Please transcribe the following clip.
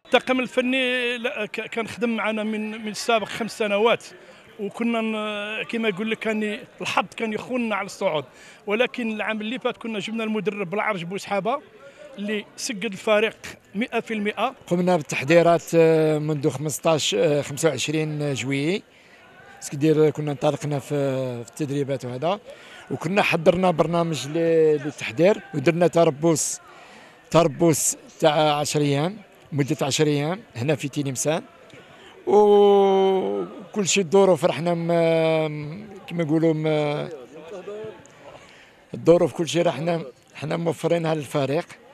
الطاقم الفني كان خدم معنا من السابق 5 سنوات، وكنا كما يقول لك كان الحظ كان يخوننا على الصعود. ولكن العام اللي فات كنا جبنا المدرب العرج بوسحابه اللي سجل الفريق 100%. قمنا بالتحضيرات منذ 25 جويي، سكدير كنا انطلقنا في التدريبات وهذا، وكنا حضرنا برنامج للتحضير ودرنا تربص تاع 10 ايام، مده 10 ايام هنا في تلمسان. وكل شيء الظروف رحنا كما يقولوا الظروف كل شيء حنا موفرينها للفريق.